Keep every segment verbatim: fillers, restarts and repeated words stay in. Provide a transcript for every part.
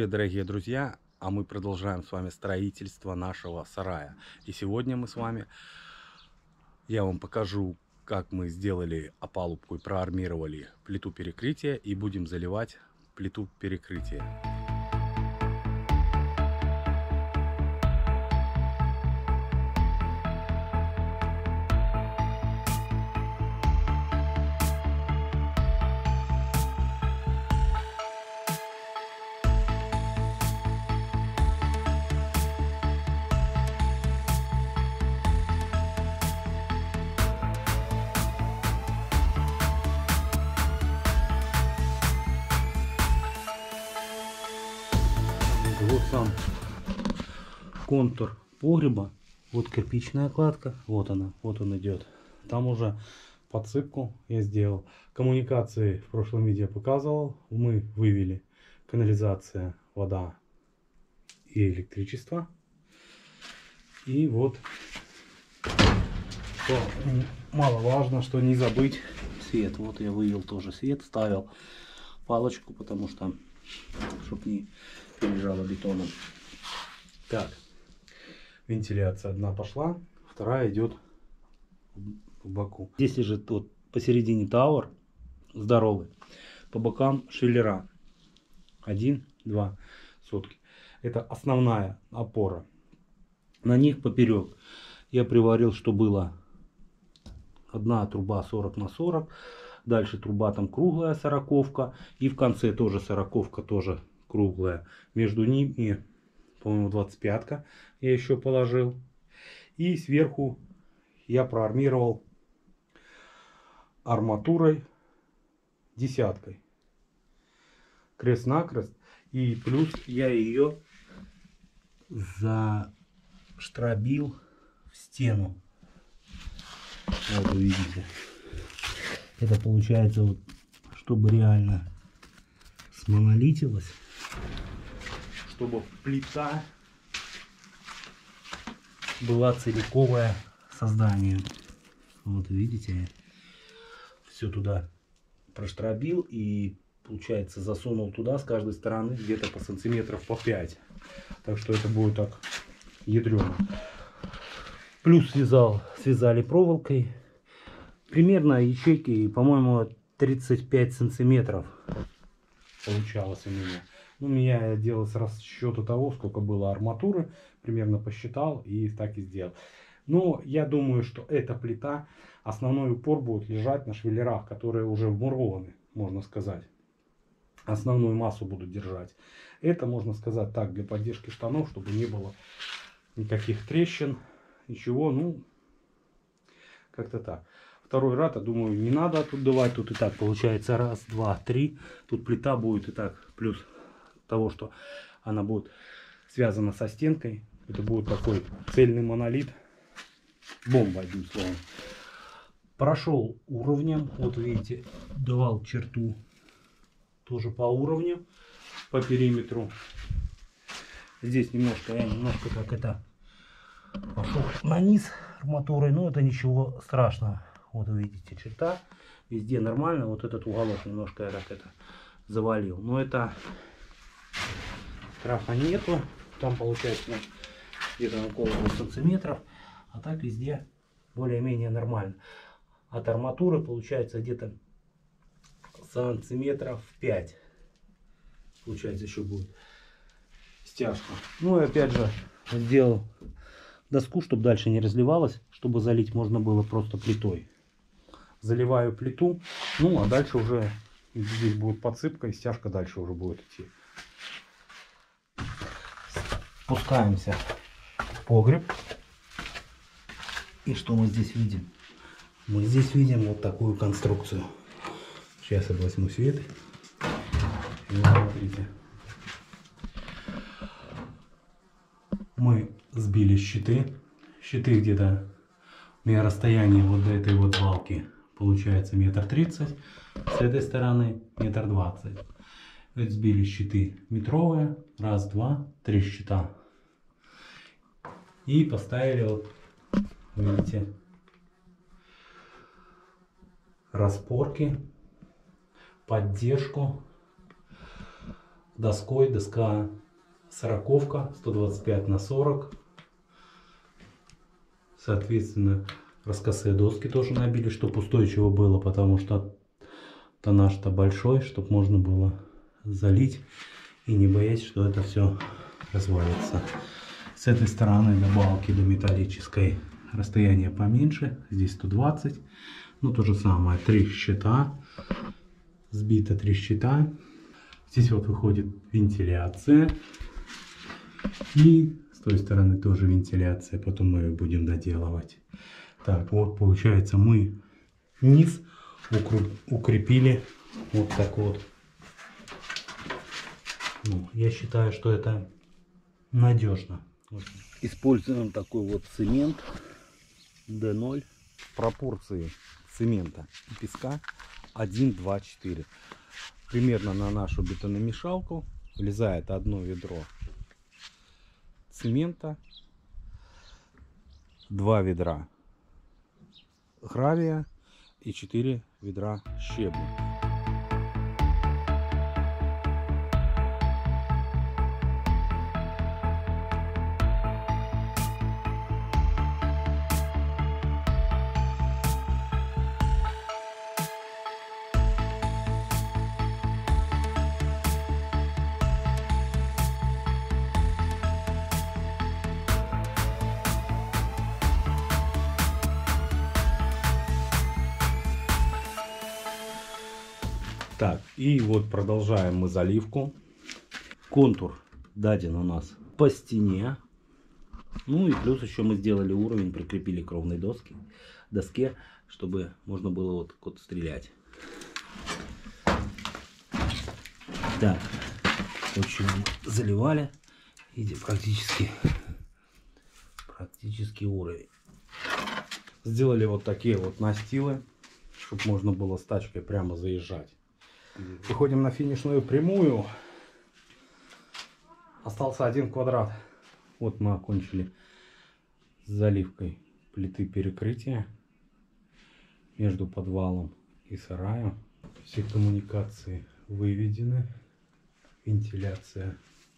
привет, дорогие друзья! А мы продолжаем с вами строительство нашего сарая. И сегодня мы с вами, я вам покажу, как мы сделали опалубку и проармировали плиту перекрытия и будем заливать плиту перекрытия. Вот сам контур погреба, вот кирпичная кладка, вот она, вот он идет. Там уже подсыпку я сделал. Коммуникации в прошлом видео показывал. Мы вывели канализация, вода и электричество. И вот, что маловажно, что не забыть свет. Вот я вывел тоже свет, ставил палочку, потому что, чтобы не пережало бетоном. Так, вентиляция одна пошла, вторая идет в боку. Здесь лежит вот посередине тауэр здоровый, по бокам шиллера один, два сотки. Это основная опора. На них поперек я приварил, что было одна труба сорок на сорок, дальше труба там круглая сороковка, и в конце тоже сороковка, тоже круглая. Между ними, по-моему, двадцать пятка я еще положил. И сверху я проармировал арматурой десяткой. Крест-накрест. И плюс я ее заштробил в стену. Вот вы видите. Это получается, вот, чтобы реально смонолитилось, чтобы плита была целиковое создание. Вот видите, все туда проштробил и получается засунул туда с каждой стороны где-то по сантиметров по пять. Так что это будет так ядрено. Плюс связал, связали проволокой. Примерно ячейки, по-моему, тридцать пять сантиметров получалось у меня. Ну, меня делал с расчета того, сколько было арматуры, примерно посчитал и так и сделал. Но я думаю, что эта плита, основной упор будет лежать на швеллерах, которые уже вмурованы, можно сказать. Основную массу будут держать. Это, можно сказать, так, для поддержки штанов, чтобы не было никаких трещин, ничего, ну, как-то так. Второй рад, я думаю, не надо тут давать. Тут и так получается раз, два, три. Тут плита будет и так. Плюс того, что она будет связана со стенкой. Это будет такой цельный монолит. Бомба, одним словом. Прошел уровнем. Вот видите, давал черту тоже по уровню, по периметру. Здесь немножко, я немножко как это пошел на низ арматурой. Но это ничего страшного. Вот вы видите, черта. Везде нормально. Вот этот уголок немножко я так это завалил. Но это страха нету. Там получается где-то около двух сантиметров. А так везде более-менее нормально. От арматуры получается где-то сантиметров пять. Получается еще будет стяжка. Ну и опять же сделал доску, чтобы дальше не разливалось. Чтобы залить можно было просто плитой. Заливаю плиту, ну а дальше уже здесь будет подсыпка и стяжка дальше уже будет идти. Спускаемся в погреб. И что мы здесь видим? Мы здесь видим вот такую конструкцию. Сейчас я возьму свет. И смотрите. Мы сбили щиты. Щиты где-то у меня расстояние вот до этой вот балки получается метр тридцать, с этой стороны метр двадцать. Сбили щиты метровые, раз, два, три щита. И поставили, вот, видите, распорки, поддержку доской. Доска сороковка, сто двадцать пять на сорок. Соответственно, раскосые доски тоже набили, чтобы устойчиво было, потому что тоннаж-то большой, чтобы можно было залить и не боясь, что это все развалится. С этой стороны до балки, до металлической, расстояние поменьше, здесь сто двадцать. Ну, то же самое, три щита, сбито три щита. Здесь вот выходит вентиляция. И с той стороны тоже вентиляция, потом мы ее будем доделывать. Так, вот получается мы низ укрепили вот так вот. Ну, я считаю, что это надежно. Используем такой вот цемент дэ ноль. Пропорции цемента и песка один, два, четыре. Примерно на нашу бетономешалку влезает одно ведро цемента, два ведра гравия и четыре ведра щебня. Так, и вот продолжаем мы заливку. Контур даден у нас по стене. Ну и плюс еще мы сделали уровень, прикрепили к ровной доске, доске, чтобы можно было вот, вот стрелять. Так, очень заливали. Видите, практически, практически уровень. Сделали вот такие вот настилы, чтобы можно было с тачкой прямо заезжать. Выходим на финишную прямую. Остался один квадрат. Вот мы окончили с заливкой плиты перекрытия между подвалом и сараем. Все коммуникации выведены. Вентиляция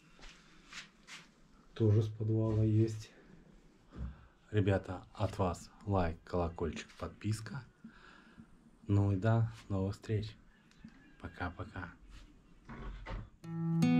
тоже с подвала есть. Ребята, от вас лайк, колокольчик, подписка. Ну и до новых встреч. Пока-пока.